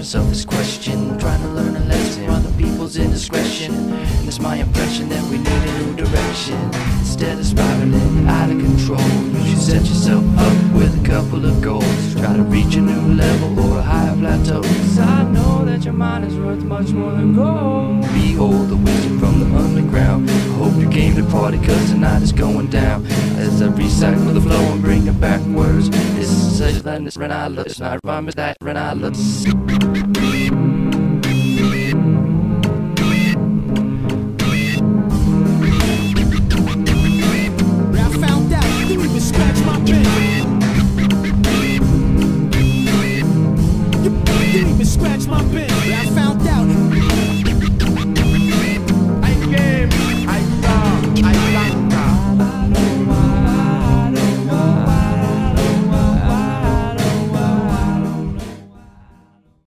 yourself this question, trying to learn a lesson while the people's indiscretion. And it's my impression that we need a new direction. Instead of spiraling out of control, you should set yourself up with a couple of goals. Try to reach a new level or a higher plateau. 'Cause I know that your mind is worth much more than gold. Behold the wisdom from the underground. I hope you came to party, 'cause tonight is going down. As I recycle the flow and bring it back words. This is such a this Renala, it's not rhyme, it's that Renala. I found out, didn't even scratch my pen.